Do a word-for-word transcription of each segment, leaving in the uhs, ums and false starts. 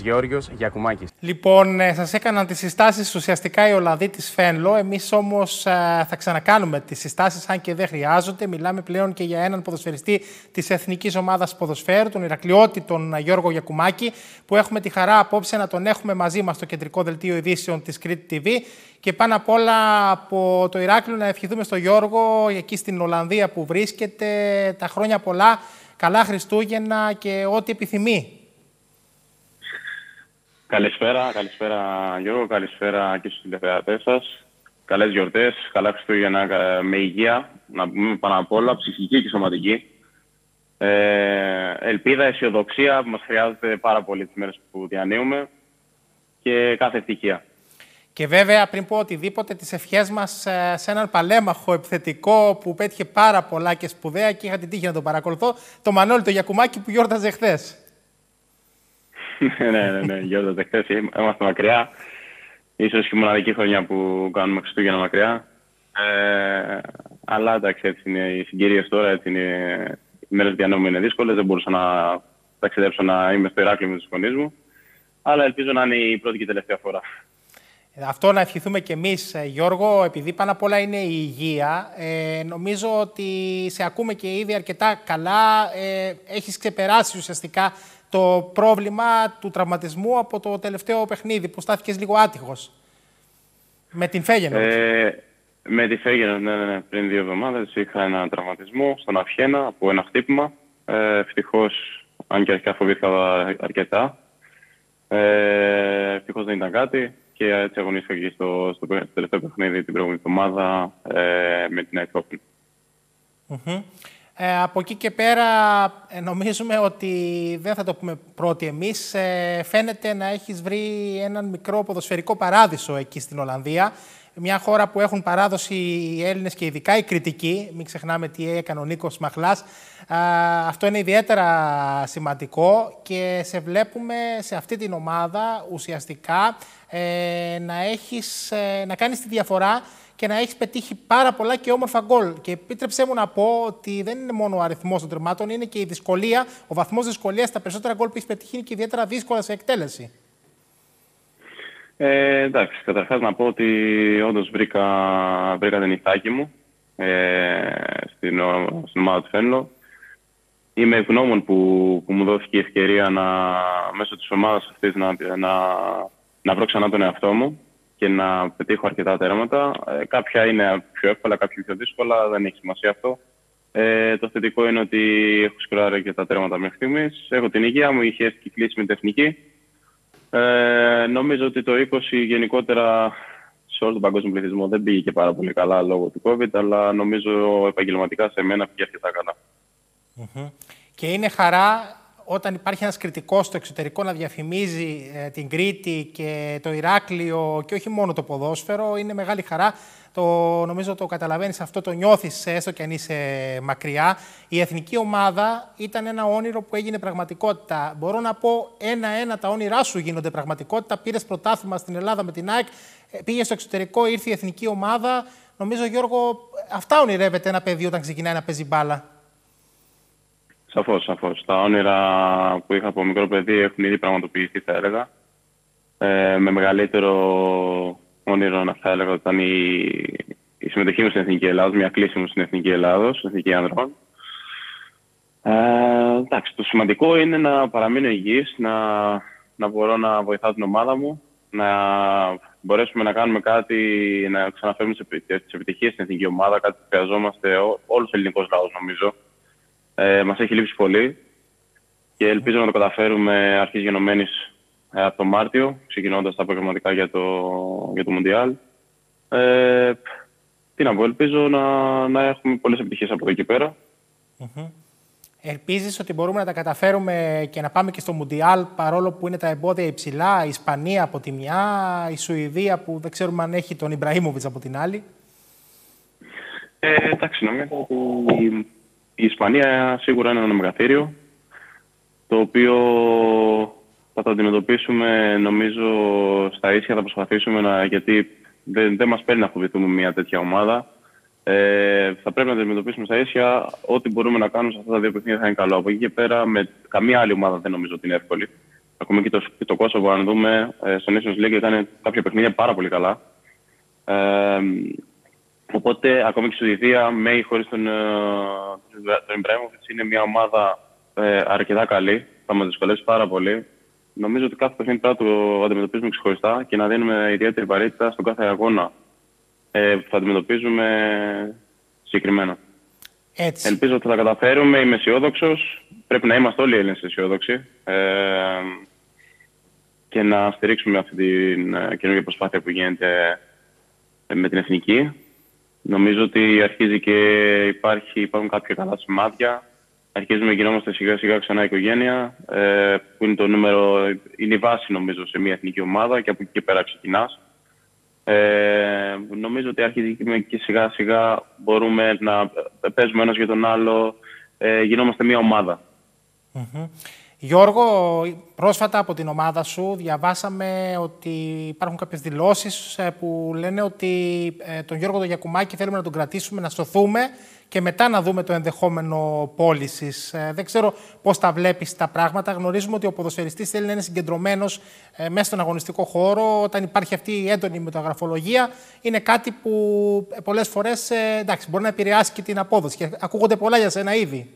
Γεώργιος Γιακουμάκης. Λοιπόν, σας έκαναν τις συστάσεις ουσιαστικά οι Ολλανδοί της Φένλο. Εμείς όμως θα ξανακάνουμε τις συστάσεις, αν και δεν χρειάζονται. Μιλάμε πλέον και για έναν ποδοσφαιριστή της Εθνικής Ομάδας Ποδοσφαίρου, τον Ηρακλειώτη, τον Γιώργο Γιακουμάκη, που έχουμε τη χαρά απόψε να τον έχουμε μαζί μας στο κεντρικό δελτίο ειδήσεων της Κρήτη τι βι. Και πάνω απ' όλα από το Ηράκλειο να ευχηθούμε στο Γιώργο, εκεί στην Ολλανδία που βρίσκεται, τα χρόνια πολλά, καλά Χριστούγεννα και ό,τι επιθυμεί. Καλησπέρα, καλησπέρα Γιώργο, καλησπέρα και στους τηλεθεατές σας. Καλές γιορτές, καλά Χριστούγεννα με υγεία, να πούμε πάνω απ' όλα, ψυχική και σωματική. Ε, ελπίδα, αισιοδοξία που μας χρειάζεται πάρα πολύ τις μέρες που διανύουμε και κάθε ευτυχία. Και βέβαια, πριν πω οτιδήποτε, τις ευχές μας σε έναν παλέμαχο επιθετικό που πέτυχε πάρα πολλά και σπουδαία και είχα την τύχη να τον παρακολουθώ, το Μανώλη το Γιακουμάκη που γιόρταζε χθες. ναι, ναι, ναι, γιόρταζε χθες. Είμαστε μακριά. Ίσως και η μοναδική χρονιά που κάνουμε Χριστούγεννα μακριά. Ε, αλλά εντάξει, έτσι είναι οι συγκυρίες τώρα. Έτσι είναι, οι μέρες που διανύουμε είναι δύσκολες. Δεν μπορούσα να ταξιδέψω να είμαι στο Ηράκλειο με τους γονείς μου. Αλλά ελπίζω να είναι η πρώτη και η τελευταία φορά. Αυτό να ευχηθούμε και εμείς, Γιώργο, επειδή πάνω απ' όλα είναι η υγεία. Ε, νομίζω ότι σε ακούμε και ήδη αρκετά καλά. Ε, έχεις ξεπεράσει ουσιαστικά το πρόβλημα του τραυματισμού από το τελευταίο παιχνίδι που στάθηκες λίγο άτυχος. Με την Φέγενορντ. Ε, με τη Φέγενορντ, ναι, ναι, ναι. Πριν δύο εβδομάδες είχα ένα τραυματισμό στον Αυχένα από ένα χτύπημα. Ε, ευτυχώς, αν και αρχικά φοβήθηκα αρκετά. Ε, ευτυχώς δεν ήταν κάτι. Και έτσι αγωνίστηκα και στο, στο τελευταίο παιχνίδι την προηγούμενη εβδομάδα ε, με την Αιτώπη. Mm-hmm. Ε, από εκεί και πέρα ε, νομίζουμε ότι δεν θα το πούμε πρώτοι εμείς. Ε, φαίνεται να έχεις βρει έναν μικρό ποδοσφαιρικό παράδεισο εκεί στην Ολλανδία. Μια χώρα που έχουν παράδοση οι Έλληνες και ειδικά οι Κρητικοί. Μην ξεχνάμε τι έκανε ο Νίκος Μαχλάς. Α, αυτό είναι ιδιαίτερα σημαντικό και σε βλέπουμε σε αυτή την ομάδα ουσιαστικά ε, να, έχεις, ε, να κάνεις τη διαφορά και να έχεις πετύχει πάρα πολλά και όμορφα γκολ. Και επίτρεψέ μου να πω ότι δεν είναι μόνο ο αριθμός των τερμάτων, είναι και η δυσκολία, ο βαθμός δυσκολίας στα περισσότερα γκολ που έχεις πετύχει είναι και ιδιαίτερα δύσκολα σε εκτέλεση. Ε, εντάξει, καταρχάς να πω ότι όντως βρήκα, βρήκα την ηθάκη μου ε, στην, στην ομάδα του Φένλο. Είμαι ευγνώμων που, που μου δόθηκε η ευκαιρία να, μέσω της ομάδας αυτής να, να, να βρω ξανά τον εαυτό μου και να πετύχω αρκετά τέρματα. Ε, κάποια είναι πιο εύκολα, κάποια πιο δύσκολα, δεν έχει σημασία αυτό. Ε, το θετικό είναι ότι έχω σκοράρει αρκετά τέρματα μέχρι στιγμής. Έχω την υγεία μου, είχε έρθει κλείσει με την εθνική. Ε, νομίζω ότι το είκοσι γενικότερα σε όλο τον παγκόσμιο πληθυσμό δεν πήγε και πάρα πολύ καλά λόγω του COVID, αλλά νομίζω επαγγελματικά σε μένα πήγε αρκετά καλά. Mm-hmm. Και είναι χαρά όταν υπάρχει ένας κριτικός στο εξωτερικό να διαφημίζει ε, την Κρήτη και το Ηράκλειο και όχι μόνο το ποδόσφαιρο. Είναι μεγάλη χαρά. Το, νομίζω το καταλαβαίνεις αυτό, το νιώθεις έστω και αν είσαι μακριά. Η εθνική ομάδα ήταν ένα όνειρο που έγινε πραγματικότητα. Μπορώ να πω ένα-ένα τα όνειρά σου γίνονται πραγματικότητα. Πήρες πρωτάθλημα στην Ελλάδα με την ΑΕΚ, πήγες στο εξωτερικό, ήρθε η εθνική ομάδα. Νομίζω, Γιώργο, αυτά ονειρεύεται ένα παιδί όταν ξεκινάει να παίζει μπάλα. Σαφώς, σαφώς. Τα όνειρα που είχα από μικρό παιδί έχουν ήδη πραγματοποιηθεί, θα έλεγα. Ε, με μεγαλύτερο όνειρο, να θα έλεγα, ήταν η, η συμμετοχή μου στην Εθνική Ελλάδος, μια κλίση μου στην Εθνική Ελλάδος, στην Εθνική Ανδρών. Ε, εντάξει, το σημαντικό είναι να παραμείνω υγιής, να, να μπορώ να βοηθάω την ομάδα μου, να μπορέσουμε να κάνουμε κάτι, να ξαναφέρουμε τις επιτυχίες στην Εθνική Ομάδα, κάτι που χρειαζόμαστε όλος ο ελληνικός λαός, νομίζω. Ε, μας έχει λείψει πολύ και ελπίζω να το καταφέρουμε αρχής γενομένης ε, από το Μάρτιο, ξεκινώντας τα προγραμματικά για το, για το Μουντιάλ. Ε, τι να πω, ελπίζω να, να έχουμε πολλές επιτυχίες από εδώ και πέρα. Mm-hmm. Ελπίζεις ότι μπορούμε να τα καταφέρουμε και να πάμε και στο Μουντιάλ, παρόλο που είναι τα εμπόδια υψηλά, η Ισπανία από τη μια, η Σουηδία που δεν ξέρουμε αν έχει τον Ιμπραήμοβιτς από την άλλη? Ε, εντάξει, νομίζω ότι η Ισπανία σίγουρα είναι ένα μεγαθύριο, το οποίο θα το αντιμετωπίσουμε, νομίζω, στα ίσια. Θα προσπαθήσουμε να, γιατί δεν, δεν μας παίρνει να φοβηθούμε μια τέτοια ομάδα. Ε, θα πρέπει να το αντιμετωπίσουμε στα ίσια. Ό,τι μπορούμε να κάνουμε σε αυτά τα δύο παιχνίδια θα είναι καλό. Από εκεί και πέρα, με καμία άλλη ομάδα δεν νομίζω ότι είναι εύκολη. Ακόμα και το, και το Κόσοβο, αν δούμε, ε, στο Nations League ήταν κάποια παιχνίδια πάρα πολύ καλά. Ε, οπότε, ακόμα και η Σουηδία, με ή χωρίς τον, τον Ιμπραήμοβιτς, είναι μια ομάδα ε, αρκετά καλή. Θα μας δυσκολεύσει πάρα πολύ. Νομίζω ότι κάθε παιχνίδι πρέπει να το αντιμετωπίζουμε ξεχωριστά και να δίνουμε ιδιαίτερη βαρύτητα στον κάθε αγώνα ε, που θα αντιμετωπίζουμε συγκεκριμένα. Έτσι. Ελπίζω ότι θα τα καταφέρουμε. Είμαι αισιόδοξος. Πρέπει να είμαστε όλοι οι Έλληνες αισιόδοξοι ε, και να στηρίξουμε αυτή την καινούργια προσπάθεια που γίνεται με την εθνική. Νομίζω ότι αρχίζει και υπάρχει, υπάρχουν κάποια καλά σημάδια. Αρχίζουμε να γινόμαστε σιγά σιγά ξανά οικογένεια, ε, που είναι, το νούμερο, είναι η βάση νομίζω σε μια εθνική ομάδα και από εκεί και πέρα ξεκινάς. Ε, νομίζω ότι αρχίζουμε και σιγά σιγά μπορούμε να παίζουμε ένας για τον άλλο, ε, γινόμαστε μια ομάδα. Mm-hmm. Γιώργο, πρόσφατα από την ομάδα σου διαβάσαμε ότι υπάρχουν κάποιες δηλώσεις που λένε ότι τον Γιώργο τον Γιακουμάκη θέλουμε να τον κρατήσουμε, να σωθούμε και μετά να δούμε το ενδεχόμενο πώλησης. Δεν ξέρω πώς τα βλέπεις τα πράγματα. Γνωρίζουμε ότι ο ποδοσφαιριστής θέλει να είναι συγκεντρωμένος μέσα στον αγωνιστικό χώρο. Όταν υπάρχει αυτή η έντονη μεταγραφολογία, είναι κάτι που πολλές φορές εντάξει, μπορεί να επηρεάσει και την απόδοση. Και ακούγονται πολλά για σένα ήδη.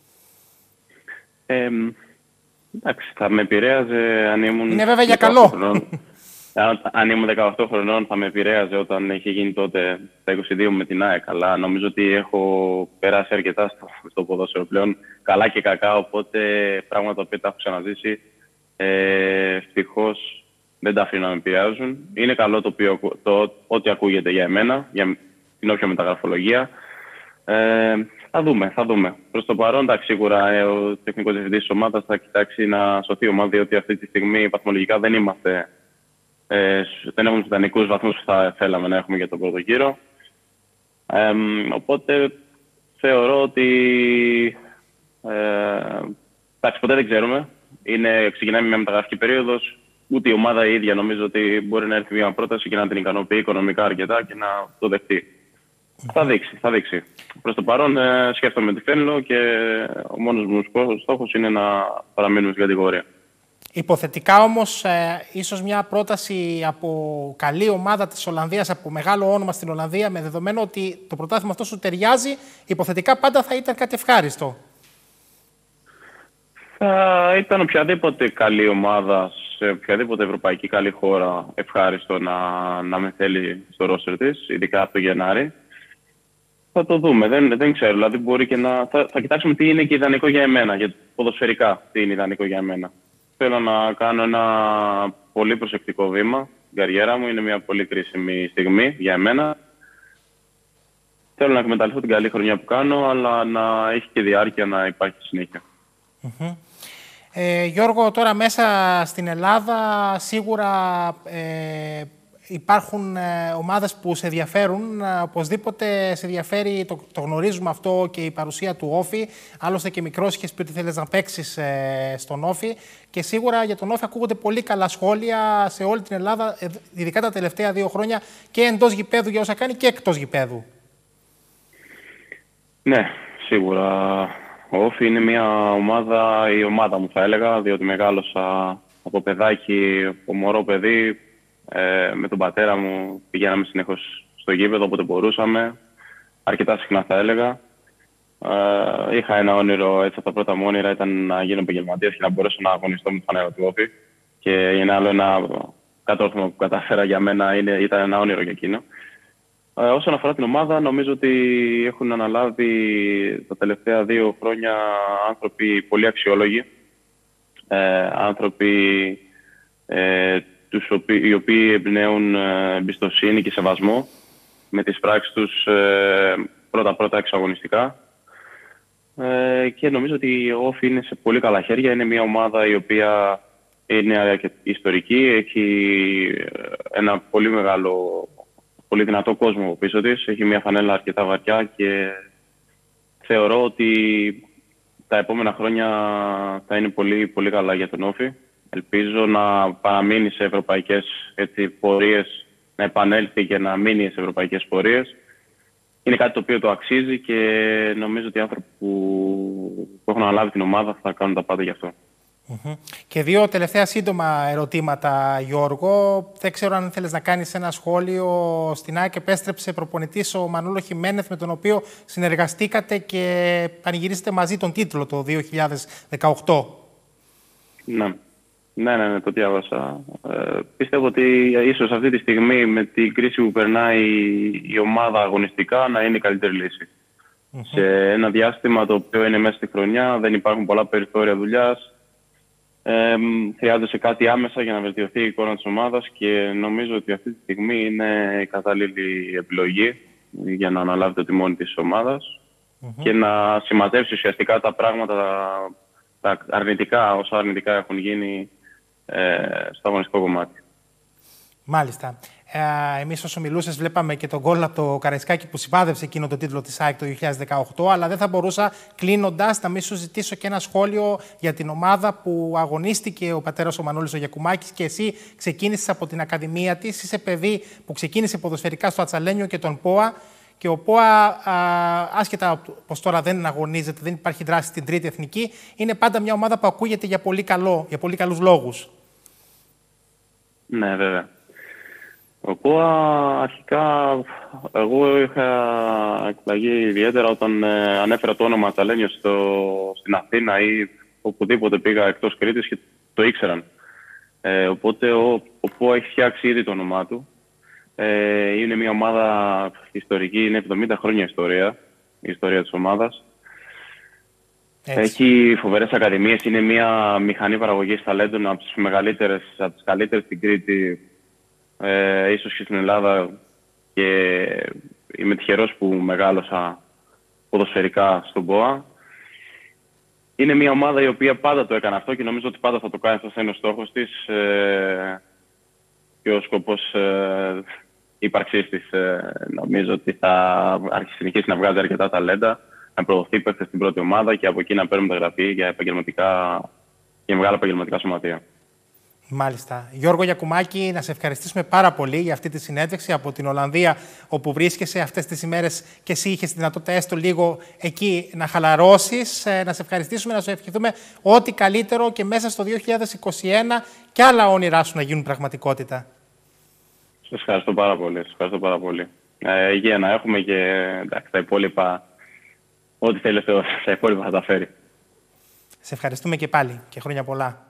Ε, Εντάξει, θα με επηρέαζε αν ήμουν. Είναι βέβαια για καλό. αν, αν ήμουν δεκαοκτώ χρονών, θα με επηρέαζε όταν είχε γίνει τότε τα είκοσι δύο με την ΑΕΚ. Αλλά νομίζω ότι έχω περάσει αρκετά στο, στο ποδόσφαιρο πλέον, καλά και κακά. Οπότε πράγματα που τα έχω ξαναζήσει. Ε, Ευτυχώς δεν τα αφήνω να με επηρεάζουν. Είναι καλό το, οποίο, το ό,τι ακούγεται για εμένα, για την όποια μεταγραφολογία. Ε, Θα δούμε, θα δούμε. Προς το παρόν, εντάξει, σίγουρα ε, ο τεχνικός διευθυντής της ομάδας θα κοιτάξει να σωθεί η ομάδα, διότι αυτή τη στιγμή βαθμολογικά δεν είμαστε, ε, δεν έχουμε τους ιδανικούς βαθμούς που θα θέλαμε να έχουμε για τον πρώτο γύρο. Ε, οπότε θεωρώ ότι ε, εντάξει, ποτέ δεν ξέρουμε. Είναι, ξεκινάμε μια μεταγραφική περίοδος. Ούτε η ομάδα η ίδια νομίζω ότι μπορεί να έρθει μια πρόταση και να την ικανοποιεί οικονομικά αρκετά και να το δεχτεί. Θα δείξει, θα δείξει. Προς το παρόν ε, σκέφτομαι τι θέλω και ο μόνος μου στόχος είναι να παραμείνουμε στην κατηγορία. Υποθετικά όμως, ε, ίσως μια πρόταση από καλή ομάδα της Ολλανδίας, από μεγάλο όνομα στην Ολλανδία, με δεδομένο ότι το πρωτάθλημα αυτό σου ταιριάζει, υποθετικά πάντα θα ήταν κάτι ευχάριστο. Θα ήταν οποιαδήποτε καλή ομάδα σε οποιαδήποτε ευρωπαϊκή καλή χώρα ευχάριστο να, να με θέλει στο ρόστερ της, ειδικά από το Γενάρη. Θα το δούμε. Δεν, δεν ξέρω. Δηλαδή μπορεί και να... θα, θα κοιτάξουμε τι είναι και ιδανικό για εμένα, για ποδοσφαιρικά τι είναι ιδανικό για εμένα. Θέλω να κάνω ένα πολύ προσεκτικό βήμα στην καριέρα μου. Είναι μια πολύ κρίσιμη στιγμή για εμένα. Θέλω να εκμεταλλευτώ την καλή χρονιά που κάνω, αλλά να έχει και διάρκεια να υπάρχει συνέχεια. Mm-hmm. Ε, Γιώργο, τώρα μέσα στην Ελλάδα σίγουρα ε, υπάρχουν ε, ομάδες που σε ενδιαφέρουν. Ε, οπωσδήποτε σε ενδιαφέρει, το, το γνωρίζουμε αυτό, και η παρουσία του Όφη. Άλλωστε και μικρός είχες πει ότι θέλεις να παίξεις ε, στον Όφη. Και σίγουρα για τον Όφη ακούγονται πολύ καλά σχόλια σε όλη την Ελλάδα, ε, ειδικά τα τελευταία δύο χρόνια, και εντός γηπέδου για όσα κάνει και εκτός γηπέδου. Ναι, σίγουρα. Ο Όφη είναι μια ομάδα, η ομάδα μου θα έλεγα, διότι μεγάλωσα από παιδάκι, από μωρό παιδί. Ε, με τον πατέρα μου πηγαίναμε συνεχώς στο γήπεδο όποτε μπορούσαμε. Αρκετά συχνά θα έλεγα. Ε, είχα ένα όνειρο, έτσι από τα πρώτα μου όνειρα ήταν να γίνω επαγγελματίας και να μπορέσω να αγωνιστώ με τη φανέλα του Όφη. Και είναι άλλο ένα κατόρθωμα που κατάφερα για μένα, είναι, ήταν ένα όνειρο για εκείνο. Ε, όσον αφορά την ομάδα, νομίζω ότι έχουν αναλάβει τα τελευταία δύο χρόνια άνθρωποι πολύ αξιόλογοι. Ε, άνθρωποι ε, τους οποίοι, οι οποίοι εμπνέουν ε, εμπιστοσύνη και σεβασμό με τις πράξεις τους ε, πρώτα-πρώτα εξαγωνιστικά. Ε, και νομίζω ότι ο Όφη είναι σε πολύ καλά χέρια. Είναι μια ομάδα η οποία είναι ιστορική, έχει ένα πολύ μεγάλο, πολύ δυνατό κόσμο πίσω της. Έχει μια φανέλα αρκετά βαριά και θεωρώ ότι τα επόμενα χρόνια θα είναι πολύ, πολύ καλά για τον Όφη. Ελπίζω να παραμείνει σε ευρωπαϊκές έτσι, πορείες, να επανέλθει και να μείνει σε ευρωπαϊκές πορείες. Είναι κάτι το οποίο το αξίζει και νομίζω ότι οι άνθρωποι που, που έχουν αναλάβει την ομάδα θα κάνουν τα πάντα γι' αυτό. Mm-hmm. Και δύο τελευταία σύντομα ερωτήματα, Γιώργο. Δεν ξέρω αν θέλεις να κάνεις ένα σχόλιο. Στην ΑΕΚ επέστρεψε προπονητής ο Μανούλο Χιμένεθ, με τον οποίο συνεργαστήκατε και πανηγυρίσετε μαζί τον τίτλο το δύο χιλιάδες δεκαοκτώ. Ναι, ναι, ναι, ναι, το διάβασα. Ε, πιστεύω ότι ίσως αυτή τη στιγμή, με την κρίση που περνάει η ομάδα αγωνιστικά, να είναι η καλύτερη λύση. Mm-hmm. Σε ένα διάστημα το οποίο είναι μέσα στη χρονιά, δεν υπάρχουν πολλά περιθώρια δουλειάς. Ε, χρειάζεται κάτι άμεσα για να βελτιωθεί η εικόνα της ομάδας και νομίζω ότι αυτή τη στιγμή είναι η κατάλληλη επιλογή για να αναλάβει το τιμόνι της ομάδας mm-hmm. και να σηματεύσει ουσιαστικά τα πράγματα, τα αρνητικά, όσα αρνητικά έχουν γίνει ε, στο αγωνιστικό κομμάτι. Μάλιστα. Ε, εμείς όσο μιλούσες βλέπαμε και τον γκολ από το Καραϊσκάκι που συμπάδευσε εκείνο το τίτλο της ΑΕΚ το δύο χιλιάδες δεκαοκτώ, αλλά δεν θα μπορούσα κλείνοντας να μην σου ζητήσω και ένα σχόλιο για την ομάδα που αγωνίστηκε ο πατέρας ο Μανώλης ο Γιακουμάκης και εσύ ξεκίνησες από την Ακαδημία της. Είσαι παιδί που ξεκίνησε ποδοσφαιρικά στο Ατσαλένιο και τον ΠΟΑ, και ο ΠΟΑ, α, άσχετα πως τώρα δεν αγωνίζεται, δεν υπάρχει δράση στην τρίτη εθνική, είναι πάντα μια ομάδα που ακούγεται για πολύ, καλό, για πολύ καλούς λόγους. Ναι, βέβαια. Ο ΠΟΑ, αρχικά, εγώ είχα εκπλαγεί ιδιαίτερα όταν ε, ανέφερα το όνομα Ατσαλένιο στην Αθήνα ή οπουδήποτε πήγα εκτός Κρήτης και το ήξεραν. Ε, οπότε ο, ο ΠΟΑ έχει φτιάξει ήδη το όνομά του. Ε, είναι μια ομάδα ιστορική, είναι εβδομήντα χρόνια ιστορία, η ιστορία της ομάδας. Έτσι. Έχει φοβερές ακαδημίες, είναι μια μηχανή παραγωγής ταλέντων από τις μεγαλύτερες, από τις καλύτερες στην Κρήτη. Ε, ίσως και στην Ελλάδα, και είμαι τυχερός που μεγάλωσα ποδοσφαιρικά στον ΠΟΑ. Είναι μια ομάδα η οποία πάντα το έκανε αυτό και νομίζω ότι πάντα θα το κάνει. Αυτό είναι ο στόχος της ε, και ο σκοπός ε, ύπαρξής της. Ε, νομίζω ότι θα συνεχίσει να βγάζει αρκετά ταλέντα, να προωθεί παίκτες στην πρώτη ομάδα και από εκεί να παίρνουμε μεταγραφή για, για μεγάλα επαγγελματικά σωματεία. Μάλιστα. Γιώργο Γιακουμάκη, να σε ευχαριστήσουμε πάρα πολύ για αυτή τη συνέντευξη από την Ολλανδία, όπου βρίσκεσαι αυτές τις ημέρες και εσύ είχες τη δυνατότητα έστω λίγο εκεί να χαλαρώσεις. Να σε ευχαριστήσουμε, να σου ευχηθούμε ό,τι καλύτερο και μέσα στο δύο χιλιάδες είκοσι ένα και άλλα όνειρά σου να γίνουν πραγματικότητα. Σας ευχαριστώ πάρα πολύ. Σας ευχαριστώ πάρα πολύ. Ε, υγεία να έχουμε και εντάξει, τα υπόλοιπα, ό,τι θέλει Θεός, τα υπόλοιπα θα τα φέρει. Σε ευχαριστούμε και πάλι και χρόνια πολλά.